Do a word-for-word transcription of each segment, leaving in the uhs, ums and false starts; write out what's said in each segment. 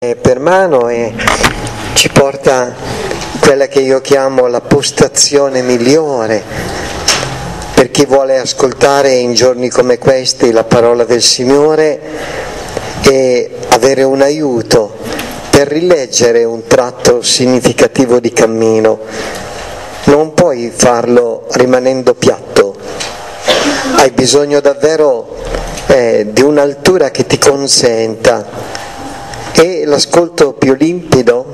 per mano e ci porta quella che io chiamo la postazione migliore per chi vuole ascoltare in giorni come questi la parola del Signore e avere un aiuto per rileggere un tratto significativo di cammino. Non puoi farlo rimanendo piatto, hai bisogno davvero eh, di un'altura che ti consenta e l'ascolto più limpido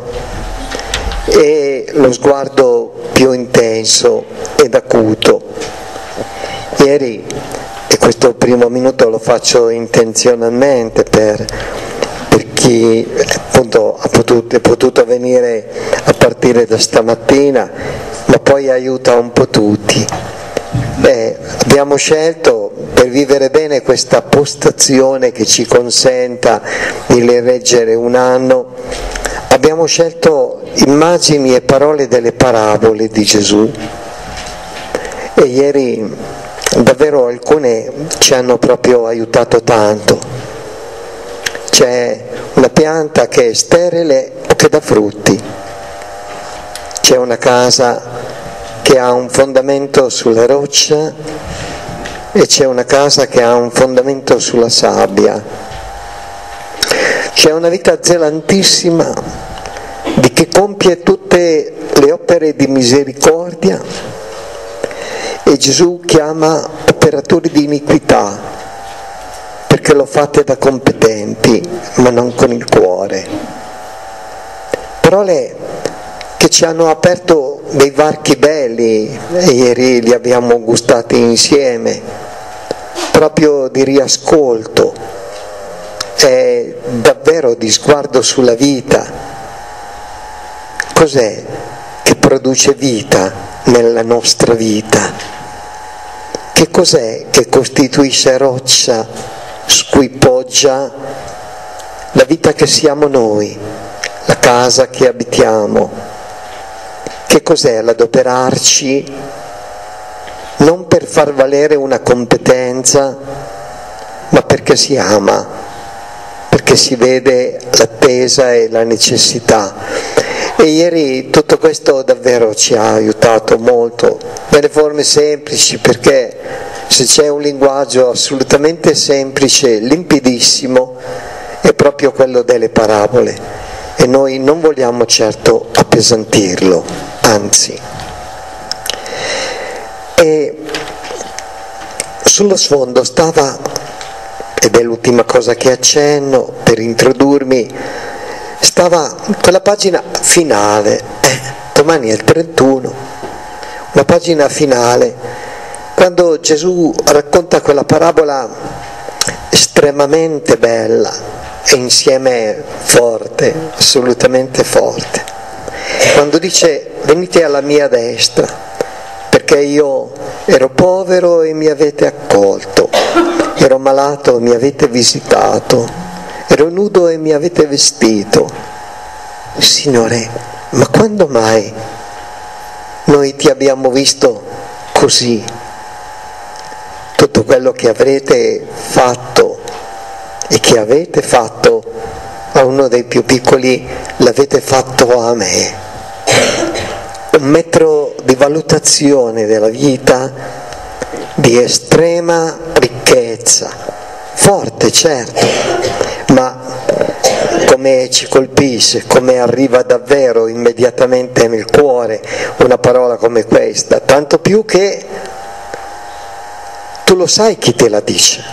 e lo sguardo più intenso ed acuto. Ieri, e questo primo minuto lo faccio intenzionalmente per, per chi appunto ha potuto, è potuto venire a partire da stamattina, ma poi aiuta un po' tutti. Beh, abbiamo scelto per vivere bene questa postazione che ci consenta di leggere un anno, abbiamo scelto immagini e parole delle parabole di Gesù e ieri davvero alcune ci hanno proprio aiutato tanto. C'è una pianta che è sterile o che dà frutti, c'è una casa che ha un fondamento sulla roccia e c'è una casa che ha un fondamento sulla sabbia. C'è una vita zelantissima di chi compie tutte le opere di misericordia e Gesù chiama operatori di iniquità perché lo fate da competenti ma non con il cuore. Parole che ci hanno aperto dei varchi belli e ieri li abbiamo gustati insieme, proprio di riascolto e davvero di sguardo sulla vita. Cos'è che produce vita nella nostra vita? Che cos'è che costituisce roccia su cui poggia la vita che siamo noi, la casa che abitiamo? Che cos'è l'adoperarci non per far valere una competenza, ma perché si ama, perché si vede l'attesa e la necessità. E ieri tutto questo davvero ci ha aiutato molto, nelle forme semplici, perché se c'è un linguaggio assolutamente semplice, limpidissimo, è proprio quello delle parabole. E noi non vogliamo certo appesantirlo, anzi. E sullo sfondo stava, ed è l'ultima cosa che accenno per introdurmi, stava quella pagina finale, eh, domani è il trentuno, una pagina finale, quando Gesù racconta quella parabola estremamente bella, e insieme forte, assolutamente forte, quando dice venite alla mia destra perché io ero povero e mi avete accolto, ero malato e mi avete visitato, ero nudo e mi avete vestito. Signore, ma quando mai noi ti abbiamo visto così? Tutto quello che avrete fatto e che avete fatto a uno dei più piccoli l'avete fatto a me. Un metro di valutazione della vita di estrema ricchezza, forte certo, ma come ci colpisce, come arriva davvero immediatamente nel cuore una parola come questa, tanto più che tu lo sai chi te la dice.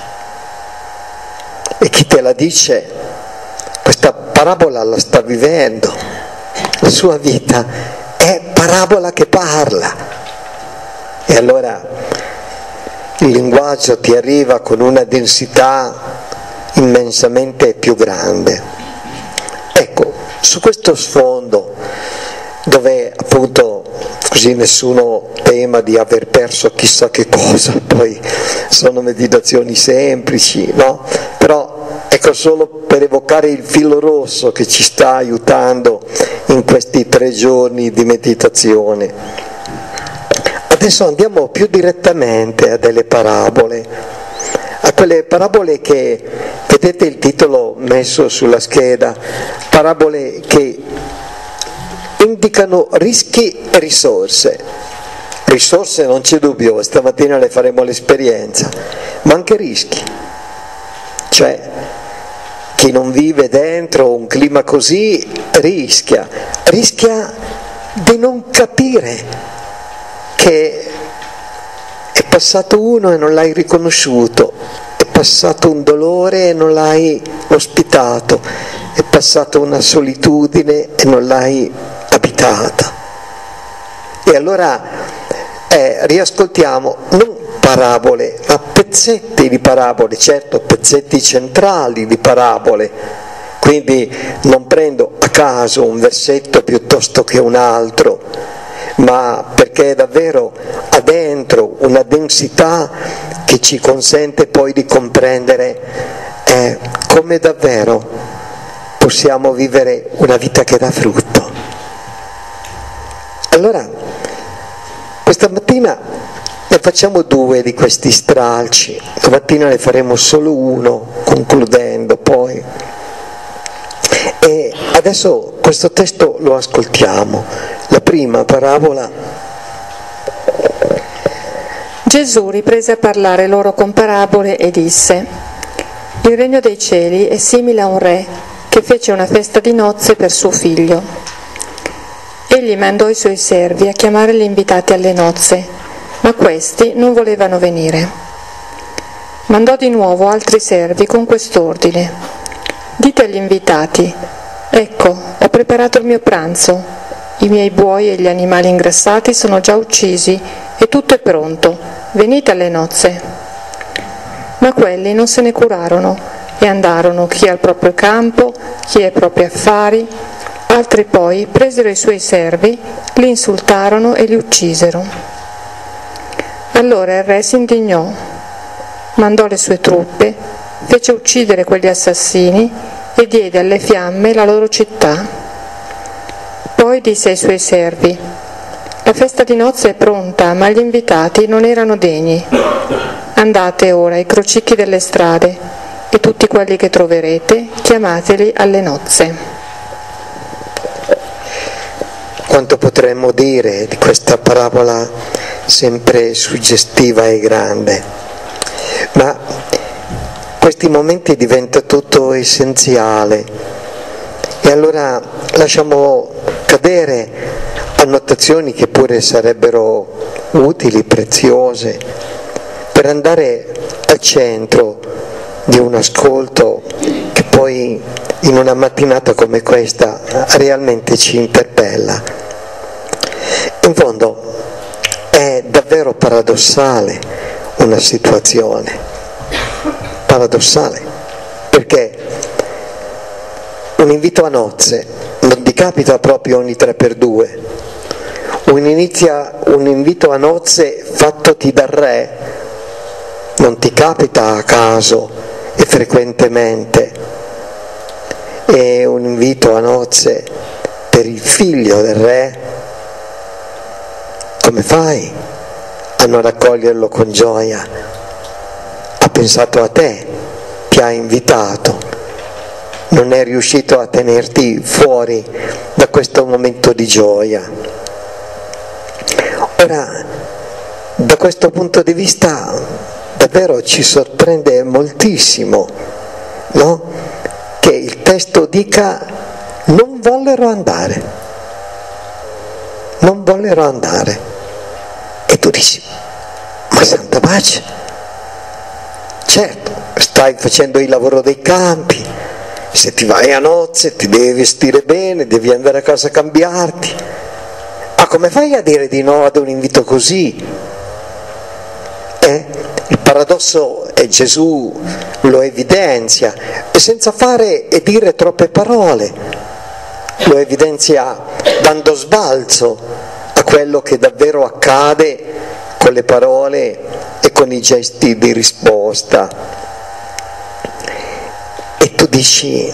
E chi te la dice, questa parabola la sta vivendo, la sua vita è parabola che parla. E allora il linguaggio ti arriva con una densità immensamente più grande. Ecco, su questo sfondo, dove appunto così nessuno tema di aver perso chissà che cosa, poi sono meditazioni semplici, no? Però ecco, solo per evocare il filo rosso che ci sta aiutando in questi tre giorni di meditazione. Adesso andiamo più direttamente a delle parabole, a quelle parabole che, vedete il titolo messo sulla scheda, parabole che indicano rischi e risorse. Risorse non c'è dubbio, stamattina le faremo l'esperienza, ma anche rischi. Cioè, chi non vive dentro un clima così rischia, rischia di non capire che è passato uno e non l'hai riconosciuto, è passato un dolore e non l'hai ospitato, è passata una solitudine e non l'hai abitata. E allora eh, riascoltiamo non parabole, ma pezzetti di parabole, certo pezzetti centrali di parabole, quindi non prendo a caso un versetto piuttosto che un altro, ma perché davvero ha dentro una densità che ci consente poi di comprendere eh, come davvero possiamo vivere una vita che dà frutto. Allora, questa mattina ne facciamo due di questi stralci, domattina ne faremo solo uno, concludendo poi. E adesso questo testo lo ascoltiamo. La prima parabola. Gesù riprese a parlare loro con parabole e disse: Il regno dei cieli è simile a un re che fece una festa di nozze per suo figlio. Egli mandò i suoi servi a chiamare gli invitati alle nozze, ma questi non volevano venire. Mandò di nuovo altri servi con quest'ordine: Dite agli invitati: Ecco, ho preparato il mio pranzo, i miei buoi e gli animali ingrassati sono già uccisi e tutto è pronto, venite alle nozze. Ma quelli non se ne curarono e andarono chi al proprio campo, chi ai propri affari. Altri poi presero i suoi servi, li insultarono e li uccisero. Allora il re si indignò, mandò le sue truppe, fece uccidere quegli assassini e diede alle fiamme la loro città. Poi disse ai suoi servi: La festa di nozze è pronta, ma gli invitati non erano degni. Andate ora ai crocicchi delle strade e tutti quelli che troverete, chiamateli alle nozze. Quanto potremmo dire di questa parabola sempre suggestiva e grande, ma questi momenti diventa tutto essenziale e allora lasciamo cadere annotazioni che pure sarebbero utili, preziose, per andare al centro di un ascolto che poi in una mattinata come questa realmente ci interpella. In fondo è davvero paradossale una situazione, paradossale, perché un invito a nozze non ti capita proprio ogni tre per due, un, inizia, un invito a nozze fattoti dal re non ti capita a caso e frequentemente, è un invito a nozze per il figlio del re. Come fai a non raccoglierlo con gioia? Ha pensato a te, ti ha invitato, non è riuscito a tenerti fuori da questo momento di gioia. Ora, da questo punto di vista, davvero ci sorprende moltissimo, no? Che il testo dica: non vollero andare, non vollero andare. E tu dici: ma santa pace, certo, stai facendo il lavoro dei campi, se ti vai a nozze ti devi vestire bene, devi andare a casa a cambiarti, ma come fai a dire di no ad un invito così? Eh? Il paradosso è Gesù lo evidenzia, e senza fare e dire troppe parole, lo evidenzia dando sbalzo a quello che davvero accade con le parole e con i gesti di risposta. E tu dici,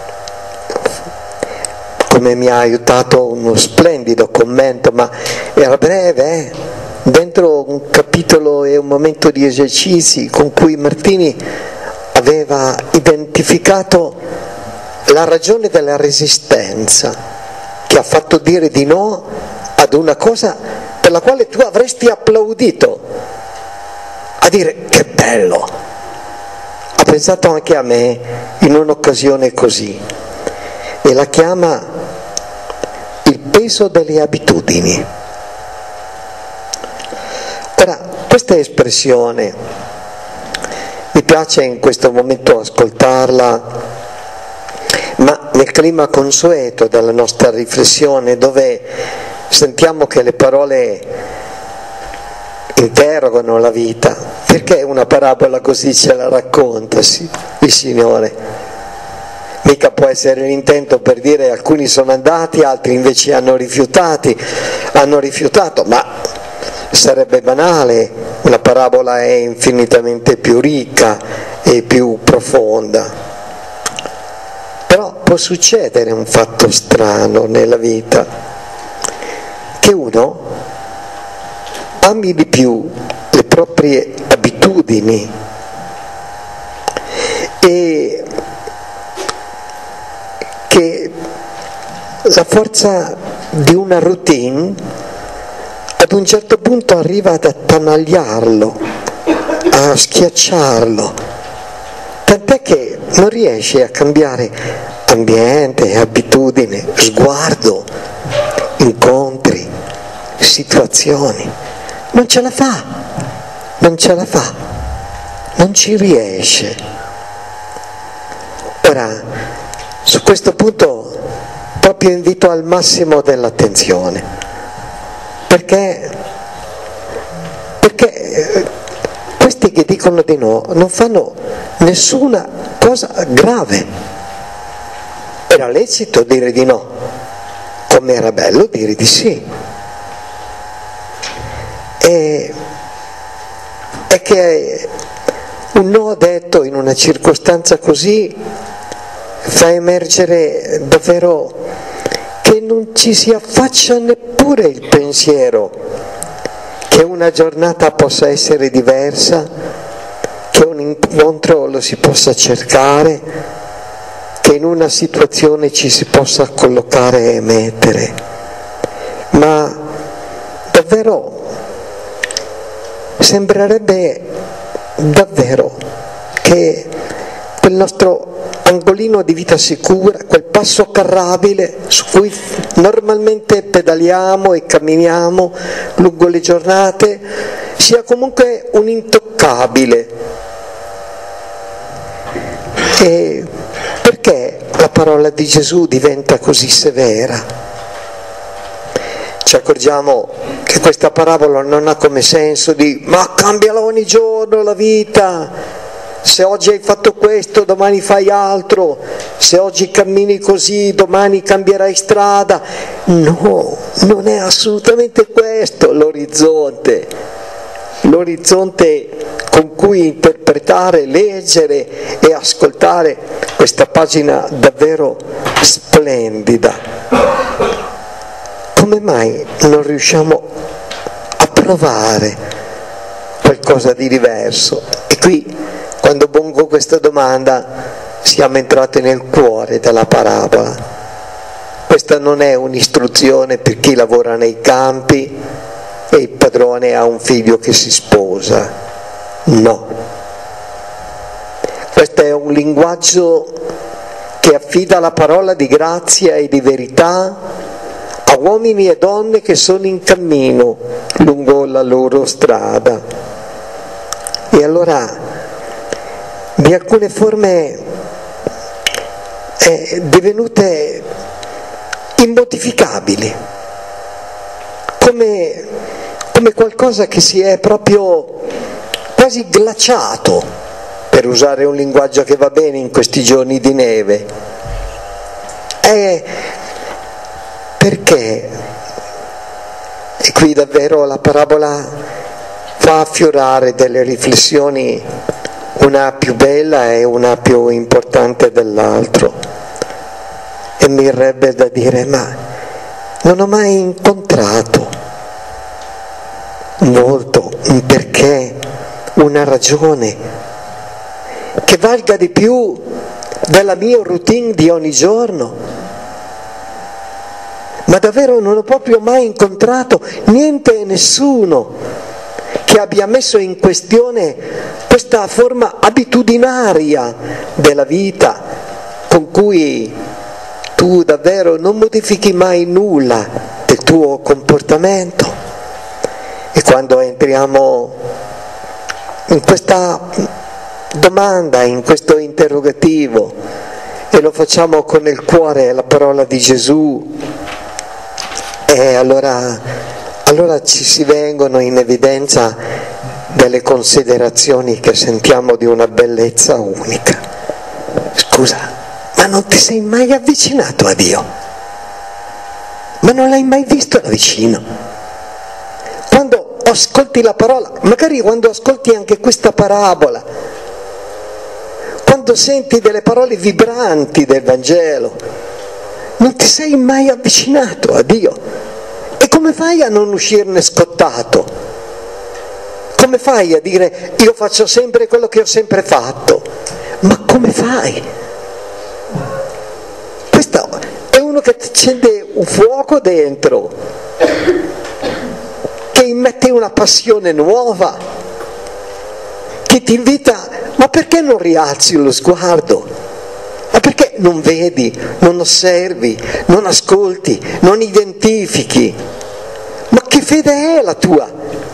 come mi ha aiutato uno splendido commento, ma era breve, eh? Dentro un capitolo e un momento di esercizi con cui Martini aveva identificato la ragione della resistenza che ha fatto dire di no ad una cosa per la quale tu avresti applaudito, a dire che bello. Ha pensato anche a me in un'occasione così e la chiama il peso delle abitudini. Ora, questa espressione mi piace in questo momento ascoltarla, ma nel clima consueto della nostra riflessione, dove sentiamo che le parole interrogano la vita. Perché una parabola così ce la racconta sì, il Signore? Mica può essere l'intento per dire alcuni sono andati, altri invece hanno rifiutati, hanno rifiutato, ma sarebbe banale, una parabola è infinitamente più ricca e più profonda. Però può succedere un fatto strano nella vita, che uno ami di più le proprie abitudini e che la forza di una routine ad un certo punto arriva ad attanagliarlo, a schiacciarlo, tant'è che non riesce a cambiare ambiente, abitudine, sguardo, incontri, situazioni. Non ce la fa, non ce la fa, non ci riesce. Ora, su questo punto proprio invito al massimo dell'attenzione, perché, perché questi che dicono di no non fanno nessuna cosa grave. Era lecito dire di no, come era bello dire di sì. E, è che un no detto in una circostanza così fa emergere davvero che non ci si affaccia neppure il pensiero che una giornata possa essere diversa, che un incontro lo si possa cercare, che in una situazione ci si possa collocare e mettere. Ma davvero sembrerebbe davvero che quel nostro angolino di vita sicura, quel passo carrabile su cui normalmente pedaliamo e camminiamo lungo le giornate, sia comunque un intoccabile. E perché la parola di Gesù diventa così severa? Ci accorgiamo che questa parabola non ha come senso di ma cambiala ogni giorno la vita, se oggi hai fatto questo domani fai altro, se oggi cammini così domani cambierai strada. No, non è assolutamente questo l'orizzonte, l'orizzonte con cui interpretare, leggere e ascoltare questa pagina davvero splendida. Come mai non riusciamo a provare qualcosa di diverso? E qui, quando pongo questa domanda, siamo entrati nel cuore della parabola. Questa non è un'istruzione per chi lavora nei campi e il padrone ha un figlio che si sposa. No. Questo è un linguaggio che affida la parola di grazia e di verità a uomini e donne che sono in cammino lungo la loro strada. E allora di alcune forme eh, divenute immodificabili, come, come qualcosa che si è proprio quasi glaciato, per usare un linguaggio che va bene in questi giorni di neve. È perché, e qui davvero la parabola fa affiorare delle riflessioni, una più bella e una più importante dell'altro, e mi verrebbe da dire ma non ho mai incontrato molto un perché, una ragione che valga di più della mia routine di ogni giorno. Ma davvero non ho proprio mai incontrato niente e nessuno che abbia messo in questione questa forma abitudinaria della vita con cui tu davvero non modifichi mai nulla del tuo comportamento. E quando entriamo in questa domanda, in questo interrogativo, e lo facciamo con il cuore, la parola di Gesù, e allora, allora ci si vengono in evidenza delle considerazioni che sentiamo di una bellezza unica. Scusa, ma non ti sei mai avvicinato a Dio? Ma non l'hai mai visto da vicino? Quando ascolti la parola, magari quando ascolti anche questa parabola, quando senti delle parole vibranti del Vangelo, non ti sei mai avvicinato a Dio. E come fai a non uscirne scottato? Come fai a dire io faccio sempre quello che ho sempre fatto? Ma come fai? Questo è uno che ti accende un fuoco dentro, che immette una passione nuova, che ti invita, ma perché non rialzi lo sguardo? Ma perché non vedi, non osservi, non ascolti, non identifichi? Ma che fede è la tua?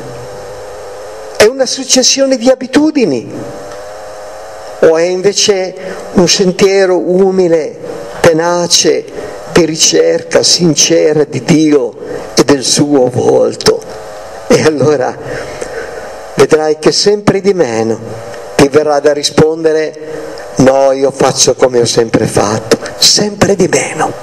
È una successione di abitudini? O è invece un sentiero umile, tenace, di ricerca sincera di Dio e del suo volto? E allora vedrai che sempre di meno ti verrà da rispondere: no, io faccio come ho sempre fatto, sempre di meno.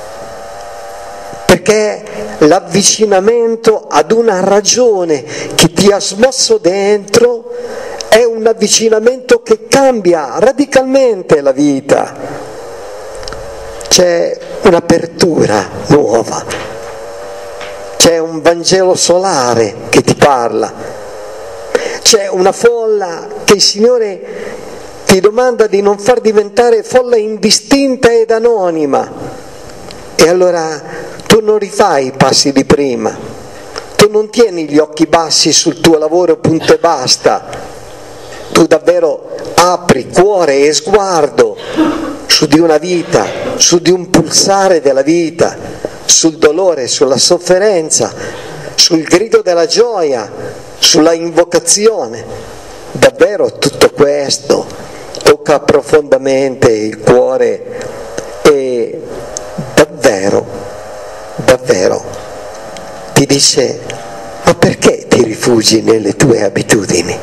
Perché l'avvicinamento ad una ragione che ti ha smosso dentro è un avvicinamento che cambia radicalmente la vita. C'è un'apertura nuova, c'è un Vangelo solare che ti parla, c'è una folla che il Signore ti domanda di non far diventare folla indistinta ed anonima. E allora tu non rifai i passi di prima, tu non tieni gli occhi bassi sul tuo lavoro, punto e basta. Tu davvero apri cuore e sguardo su di una vita, su di un pulsare della vita, sul dolore, sulla sofferenza, sul grido della gioia, sulla invocazione. Davvero tutto questo tocca profondamente il cuore e davvero, davvero ti dice: ma perché ti rifugi nelle tue abitudini?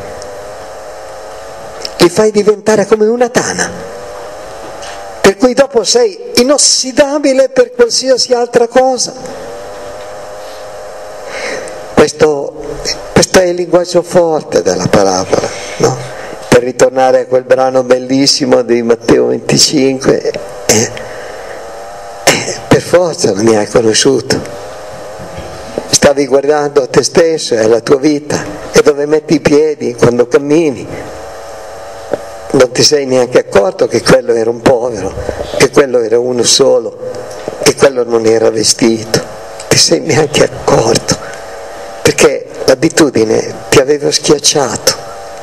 Li fai diventare come una tana, per cui dopo sei inossidabile per qualsiasi altra cosa. Questo, questo è il linguaggio forte della parabola, no? Per ritornare a quel brano bellissimo di Matteo venticinque, eh, eh, per forza non mi hai conosciuto, stavi guardando a te stesso e alla tua vita e dove metti i piedi quando cammini. Non ti sei neanche accorto che quello era un povero, che quello era uno solo, che quello non era vestito, ti sei neanche accorto, perché l'abitudine ti aveva schiacciato.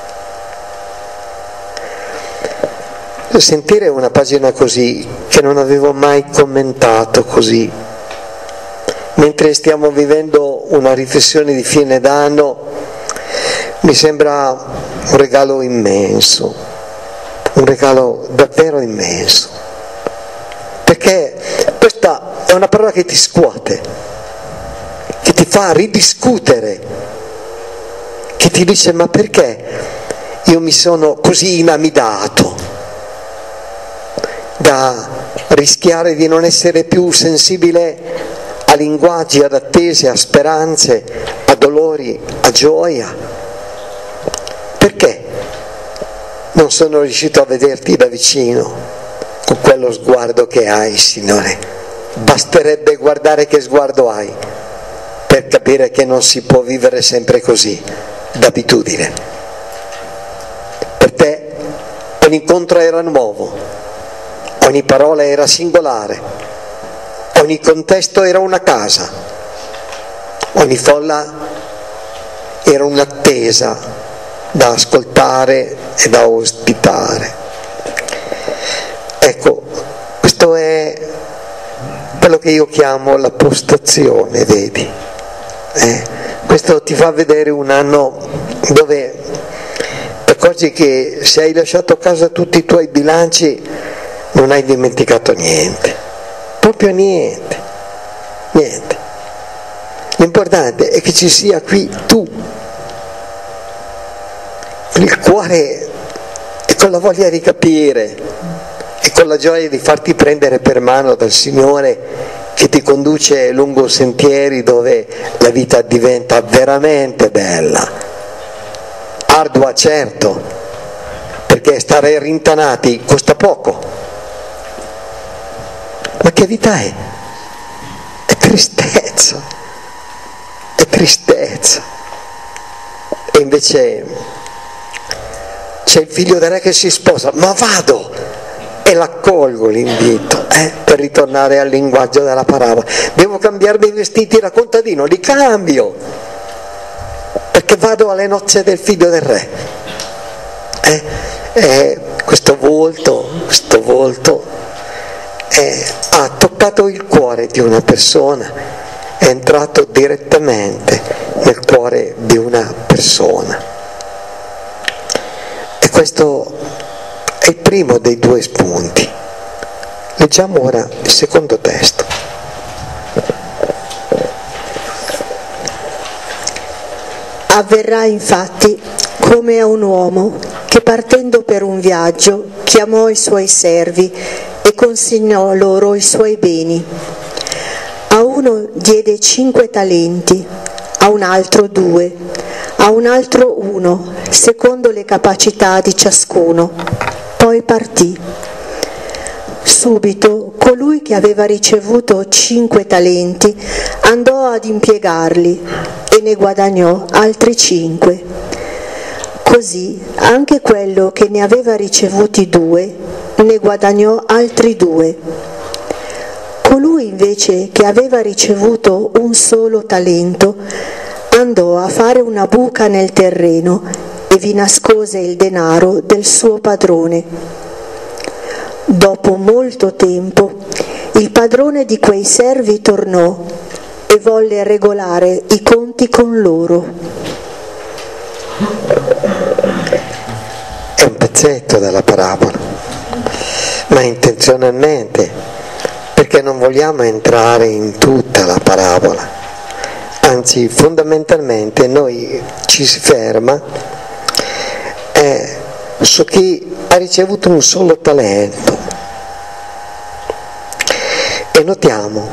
Sentire una pagina così, che non avevo mai commentato così, mentre stiamo vivendo una riflessione di fine d'anno, mi sembra un regalo immenso, un regalo davvero immenso, perché questa è una parola che ti scuote, che ti fa ridiscutere, che ti dice: ma perché io mi sono così inamidato da rischiare di non essere più sensibile a linguaggi, ad attese, a speranze, a dolori, a gioia? Perché non sono riuscito a vederti da vicino con quello sguardo che hai, Signore? Basterebbe guardare che sguardo hai per capire che non si può vivere sempre così, d'abitudine. Per te quell'incontro era nuovo, ogni parola era singolare, ogni contesto era una casa, ogni folla era un'attesa da ascoltare e da ospitare. Ecco, questo è quello che io chiamo la postazione, vedi? Eh? Questo ti fa vedere un anno dove ti accorgi che se hai lasciato a casa tutti i tuoi bilanci non hai dimenticato niente, proprio niente, niente. L'importante è che ci sia qui tu, il cuore e con la voglia di capire e con la gioia di farti prendere per mano dal Signore che ti conduce lungo sentieri dove la vita diventa veramente bella, ardua certo, perché stare rintanati costa poco, ma che vita è? È tristezza, è tristezza. E invece c'è il figlio del re che si sposa, ma vado! E l'accolgo l'invito, eh, per ritornare al linguaggio della parabola. Devo cambiarmi i vestiti da contadino, li cambio, perché vado alle nozze del figlio del re. Eh, eh, questo volto, questo volto eh, ha toccato il cuore di una persona, è entrato direttamente nel cuore di una persona. E questo è il primo dei due spunti. Leggiamo ora il secondo testo. Avverrà infatti come a un uomo che partendo per un viaggio chiamò i suoi servi e consegnò loro i suoi beni. A uno diede cinque talenti, a un altro due, a un altro uno, secondo le capacità di ciascuno. Poi partì. Subito colui che aveva ricevuto cinque talenti andò ad impiegarli e ne guadagnò altri cinque. Così anche quello che ne aveva ricevuti due ne guadagnò altri due. Colui invece che aveva ricevuto un solo talento andò a fare una buca nel terreno e vi nascose il denaro del suo padrone. Dopo molto tempo il padrone di quei servi tornò e volle regolare i conti con loro. È un pezzetto della parabola, ma intenzionalmente, perché non vogliamo entrare in tutta la parabola, anzi fondamentalmente noi ci si ferma eh, su chi ha ricevuto un solo talento e notiamo,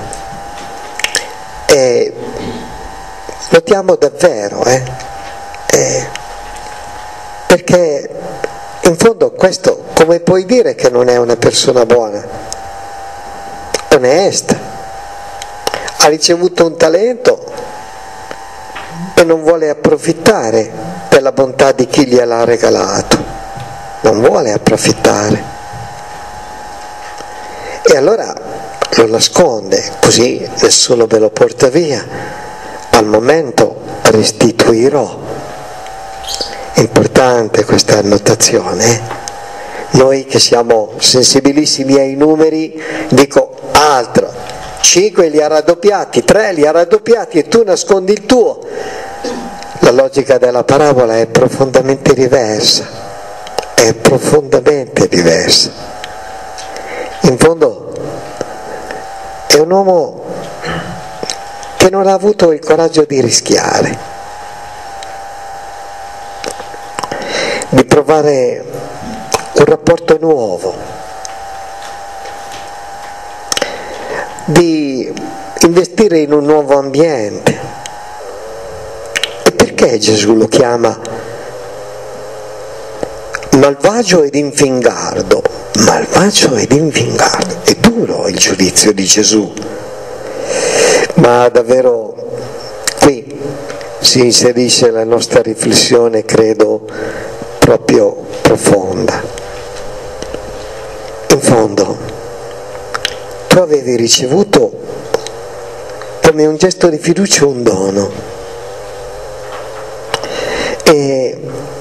eh, notiamo davvero, eh, eh, perché in fondo questo come puoi dire che non è una persona buona, onesta, ha ricevuto un talento e non vuole approfittare per la bontà di chi gliel'ha regalato, non vuole approfittare e allora lo nasconde, così nessuno me lo porta via, al momento restituirò. È importante questa annotazione, eh? Noi che siamo sensibilissimi ai numeri, dico altro, cinque li ha raddoppiati, tre li ha raddoppiati e tu nascondi il tuo. La logica della parabola è profondamente diversa, è profondamente diversa. In fondo è un uomo che non ha avuto il coraggio di rischiare, di provare un rapporto nuovo, di investire in un nuovo ambiente. Perché Gesù lo chiama malvagio ed infingardo? Malvagio ed infingardo, è duro il giudizio di Gesù, ma davvero qui si inserisce la nostra riflessione, credo, proprio profonda. In fondo, tu avevi ricevuto come un gesto di fiducia un dono, e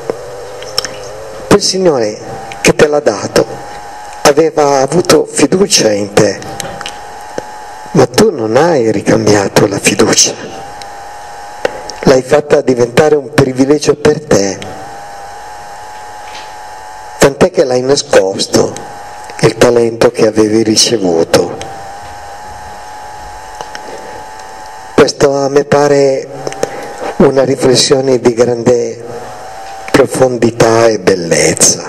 quel Signore che te l'ha dato aveva avuto fiducia in te, ma tu non hai ricambiato la fiducia, l'hai fatta diventare un privilegio per te, tant'è che l'hai nascosto il talento che avevi ricevuto. Questo a me pare una riflessione di grande profondità e bellezza.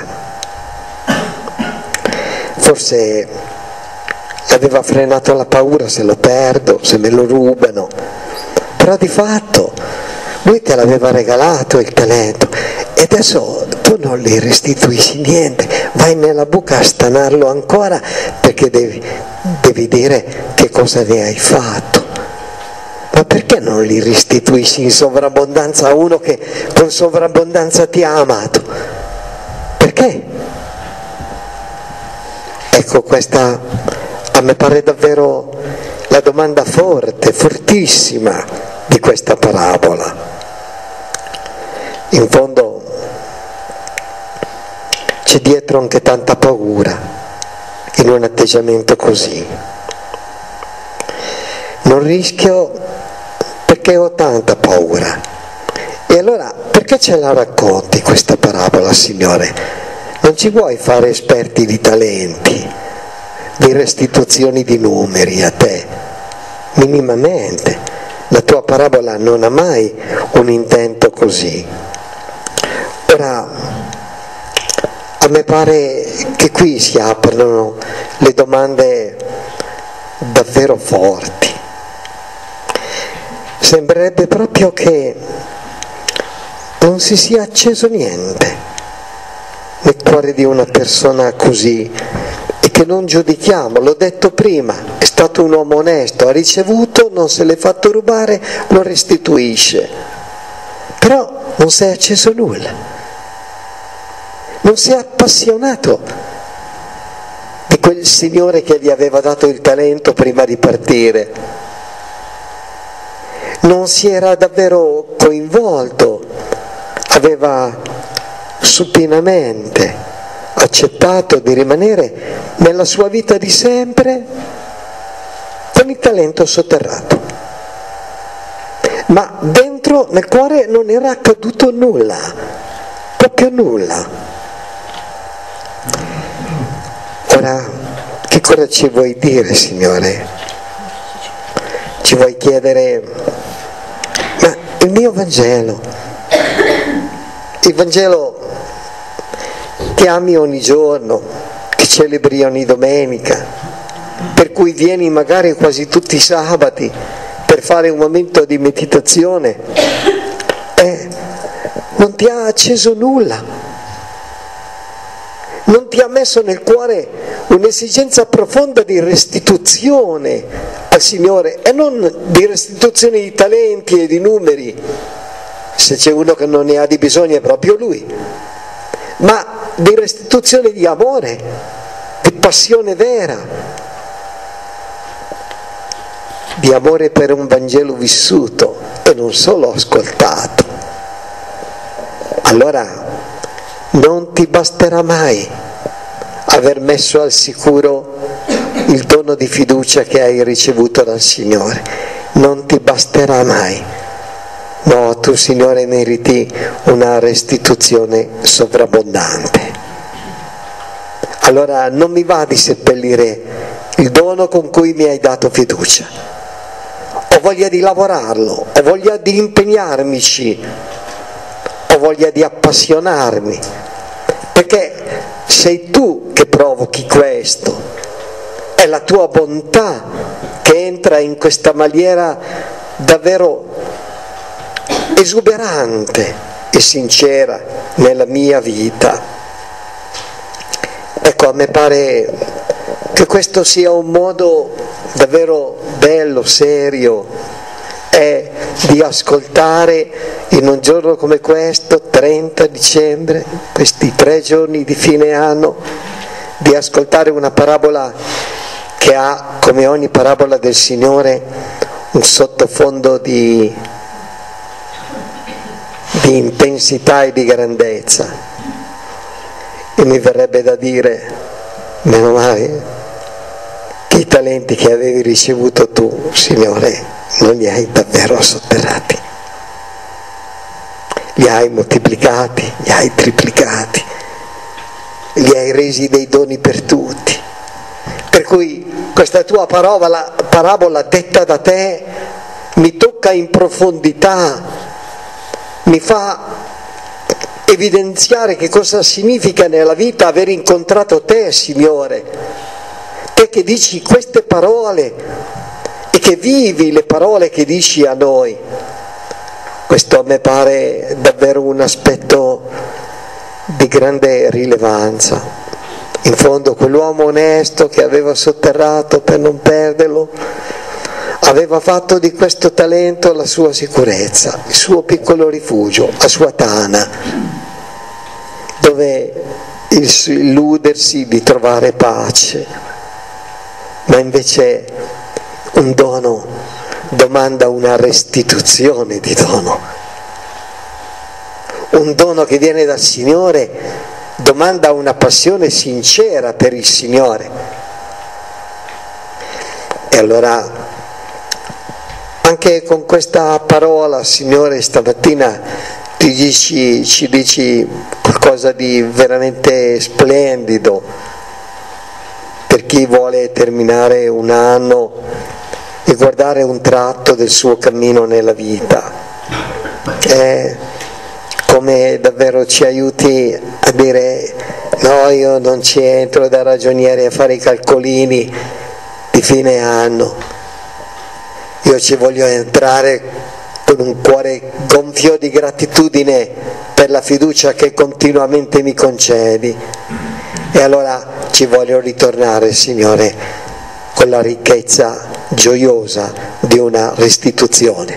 Forse aveva frenato la paura, se lo perdo, se me lo rubano, però di fatto lui te l'aveva regalato il talento e adesso tu non gli restituisci niente, vai nella buca a stanarlo ancora perché devi, devi dire che cosa ne hai fatto. Ma perché non li restituisci in sovrabbondanza a uno che con sovrabbondanza ti ha amato? Perché? Ecco, questa a me pare davvero la domanda forte, fortissima di questa parabola. In fondo c'è dietro anche tanta paura in un atteggiamento così. Non rischio perché ho tanta paura. E allora perché ce la racconti questa parabola, Signore? Non ci vuoi fare esperti di talenti, di restituzioni di numeri a te? Minimamente. La tua parabola non ha mai un intento così. Ora, a me pare che qui si aprono le domande davvero forti. Sembrerebbe proprio che non si sia acceso niente nel cuore di una persona così, e che non giudichiamo, l'ho detto prima, è stato un uomo onesto, ha ricevuto, non se l'è fatto rubare, lo restituisce, però non si è acceso nulla, non si è appassionato di quel Signore che gli aveva dato il talento prima di partire. Non si era davvero coinvolto, aveva supinamente accettato di rimanere nella sua vita di sempre con il talento sotterrato. Ma dentro, nel cuore, non era accaduto nulla, proprio nulla. Ora, che cosa ci vuoi dire, Signore? Ci vuoi chiedere... Ma il mio Vangelo, il Vangelo che ami ogni giorno, che celebri ogni domenica, per cui vieni magari quasi tutti i sabati per fare un momento di meditazione, eh, non ti ha acceso nulla, non ti ha messo nel cuore un'esigenza profonda di restituzione al Signore, e non di restituzione di talenti e di numeri, se c'è uno che non ne ha di bisogno è proprio lui, ma di restituzione di amore, di passione vera, di amore per un Vangelo vissuto e non solo ascoltato. Allora non ti basterà mai aver messo al sicuro il dono di fiducia che hai ricevuto dal Signore, non ti basterà mai. No, tu, Signore, meriti una restituzione sovrabbondante. Allora non mi va di seppellire il dono con cui mi hai dato fiducia. Ho voglia di lavorarlo, ho voglia di impegnarmici, ho voglia di appassionarmi, perché sei tu che provochi questo. È la tua bontà che entra in questa maniera davvero esuberante e sincera nella mia vita. Ecco, a me pare che questo sia un modo davvero bello, serio, è di ascoltare in un giorno come questo, trenta dicembre, questi tre giorni di fine anno, di ascoltare una parabola che ha, come ogni parabola del Signore, un sottofondo di, di intensità e di grandezza. E mi verrebbe da dire, meno male che i talenti che avevi ricevuto tu, Signore, non li hai davvero sotterrati. Li hai moltiplicati, li hai triplicati, li hai resi dei doni per tutti. Per cui questa tua parabola, parabola detta da te mi tocca in profondità, mi fa evidenziare che cosa significa nella vita aver incontrato te, Signore. Te che dici queste parole e che vivi le parole che dici a noi. Questo a me pare davvero un aspetto di grande rilevanza. In fondo quell'uomo onesto che aveva sotterrato per non perderlo, aveva fatto di questo talento la sua sicurezza, il suo piccolo rifugio, la sua tana, dove illudersi di trovare pace. Ma invece un dono domanda una restituzione di dono. Un dono che viene dal Signore domanda una passione sincera per il Signore. E allora, anche con questa parola, Signore, stamattina ti dici, ci dici qualcosa di veramente splendido per chi vuole terminare un anno e guardare un tratto del suo cammino nella vita. È come davvero ci aiuti a dire no, io non ci entro da ragioniere a fare i calcolini di fine anno, io ci voglio entrare con un cuore gonfio di gratitudine per la fiducia che continuamente mi concedi, e allora ci voglio ritornare, Signore, con la ricchezza gioiosa di una restituzione.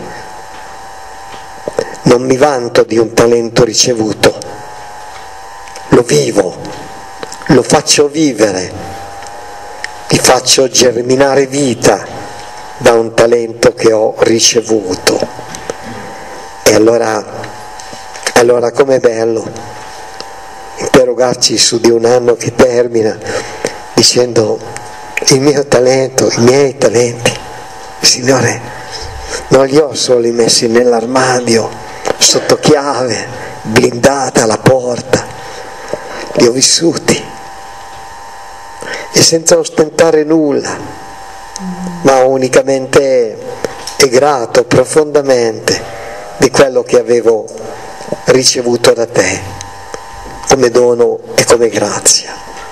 Non mi vanto di un talento ricevuto, lo vivo, lo faccio vivere, ti faccio germinare vita da un talento che ho ricevuto. E allora, allora com'è bello interrogarci su di un anno che termina dicendo il mio talento, i miei talenti, Signore, non li ho solo messi nell'armadio, sotto chiave, blindata la porta, li ho vissuti e senza ostentare nulla, ma unicamente e grato profondamente di quello che avevo ricevuto da te come dono e come grazia.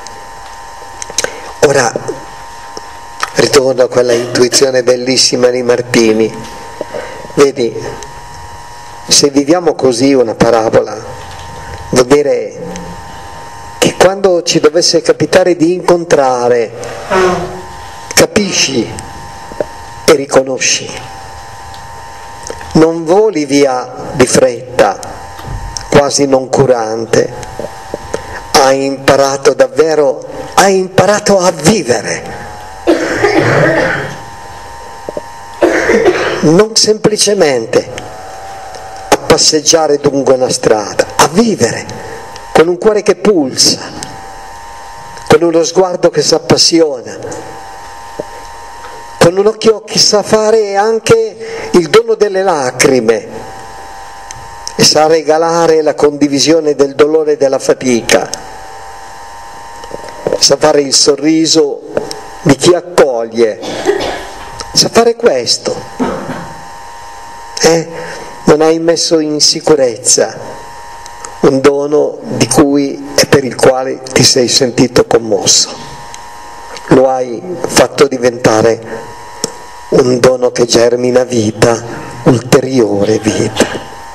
Ora ritorno a quella intuizione bellissima di Martini. Vedi, se viviamo così una parabola, vuol dire che quando ci dovesse capitare di incontrare, capisci e riconosci. Non voli via di fretta, quasi noncurante. Hai imparato davvero, hai imparato a vivere. Non semplicemente a passeggiare lungo una strada, a vivere con un cuore che pulsa, con uno sguardo che si appassiona, con un occhio che sa fare anche il dono delle lacrime e sa regalare la condivisione del dolore e della fatica, sa fare il sorriso di chi accoglie, sa fare questo, eh? Non hai messo in sicurezza un dono di cui e per il quale ti sei sentito commosso, lo hai fatto diventare un dono che germina vita, ulteriore vita.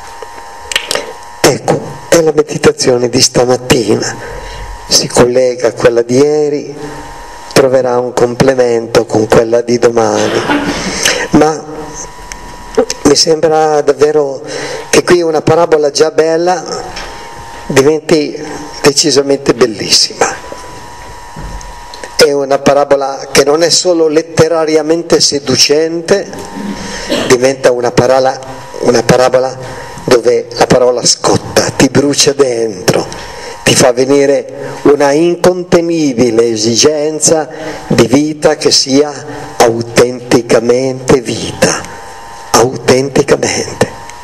Ecco, è la meditazione di stamattina, si collega a quella di ieri, troverà un complemento con quella di domani, ma mi sembra davvero che qui una parabola già bella diventi decisamente bellissima, è una parabola che non è solo letterariamente seducente, diventa una parola, una parabola dove la parola scotta, ti brucia dentro, ti fa venire una incontenibile esigenza di vita che sia autenticamente vita, autenticamente.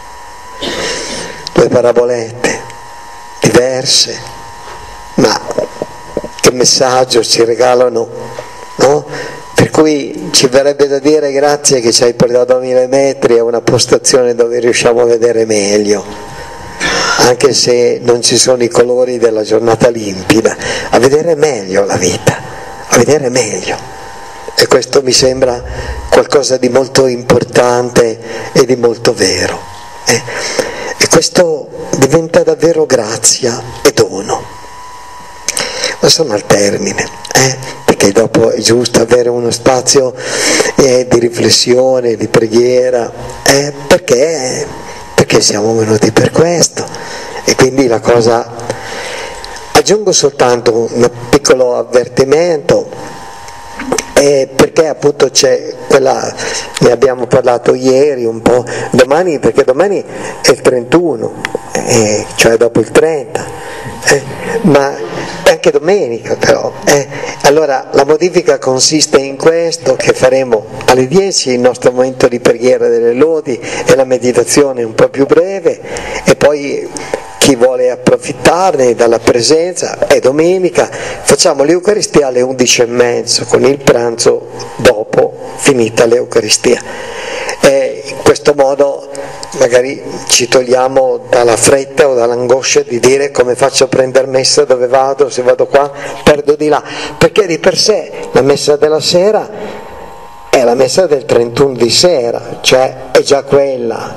Due parabolette diverse, ma che messaggio ci regalano, no? Per cui ci verrebbe da dire grazie che ci hai portato a mille metri a una postazione dove riusciamo a vedere meglio, anche se non ci sono i colori della giornata limpida, a vedere meglio la vita, a vedere meglio. E questo mi sembra qualcosa di molto importante e di molto vero. Eh? E questo diventa davvero grazia e dono. Ma sono al termine, eh? Perché dopo è giusto avere uno spazio eh, di riflessione, di preghiera, eh? perché, perché siamo venuti per questo. E quindi la cosa, aggiungo soltanto un piccolo avvertimento, eh, perché appunto c'è quella, ne abbiamo parlato ieri un po', domani, perché domani è il trentuno, eh, cioè dopo il trenta, eh, ma è anche domenica però, eh. Allora la modifica consiste in questo, che faremo alle dieci il nostro momento di preghiera delle lodi e la meditazione un po' più breve, e poi chi vuole approfittarne dalla presenza è domenica, facciamo l'Eucaristia alle undici e mezzo con il pranzo dopo, finita l'Eucaristia. E in questo modo magari ci togliamo dalla fretta o dall'angoscia di dire come faccio a prendere messa, dove vado, se vado qua perdo di là, perché di per sé la messa della sera è la messa del trentuno di sera, cioè è già quella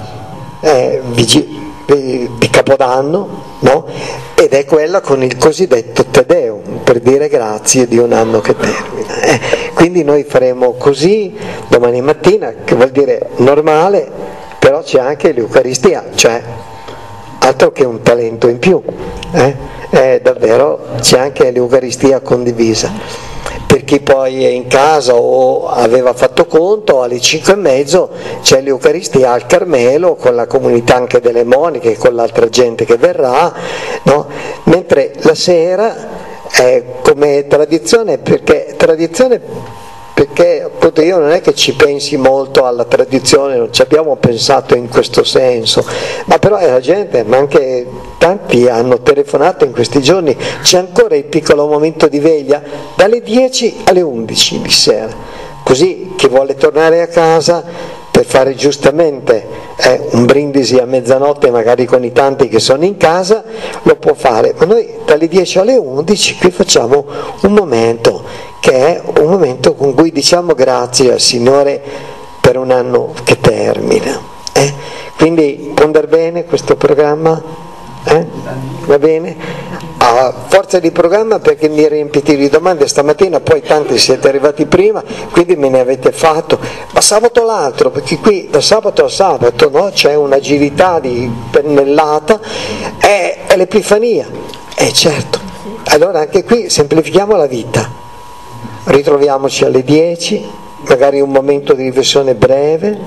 è vigi- di Capodanno, no? Ed è quella con il cosiddetto Te Deum, per dire grazie di un anno che termina. Eh, quindi noi faremo così domani mattina, che vuol dire normale, però c'è anche l'Eucaristia, cioè altro che un talento in più, eh? Eh, davvero c'è anche l'Eucaristia condivisa. Per chi poi è in casa o aveva fatto conto, alle cinque e mezzo c'è l'Eucaristia al Carmelo con la comunità anche delle monache e con l'altra gente che verrà, no? Mentre la sera è come tradizione, perché tradizione perché appunto io non è che ci pensi molto alla tradizione, non ci abbiamo pensato in questo senso, ma però è la gente, ma anche tanti hanno telefonato in questi giorni, c'è ancora il piccolo momento di veglia dalle dieci alle undici di sera, così chi vuole tornare a casa per fare giustamente eh, un brindisi a mezzanotte magari con i tanti che sono in casa lo può fare, ma noi dalle dieci alle undici qui facciamo un momento che è un momento con cui diciamo grazie al Signore per un anno che termina. Eh? Quindi può andare bene questo programma? Eh? Va bene? A forza di programma, perché mi riempite di domande stamattina, poi tanti siete arrivati prima, quindi me ne avete fatto, ma sabato l'altro, perché qui da sabato a sabato, no? C'è un'agilità di pennellata, è, è l'Epifania, eh certo, allora anche qui semplifichiamo la vita. Ritroviamoci alle dieci, magari un momento di riflessione breve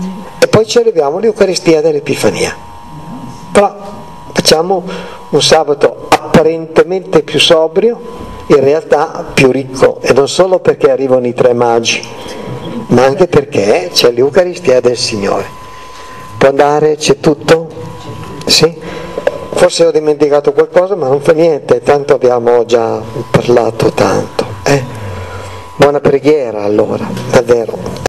e poi celebriamo l'Eucaristia dell'Epifania. Però facciamo un sabato apparentemente più sobrio, in realtà più ricco, e non solo perché arrivano i tre magi, ma anche perché c'è l'Eucaristia del Signore. Può andare? C'è tutto? Sì? Forse ho dimenticato qualcosa, ma non fa niente, tanto abbiamo già parlato tanto. Eh? Buona preghiera allora, davvero.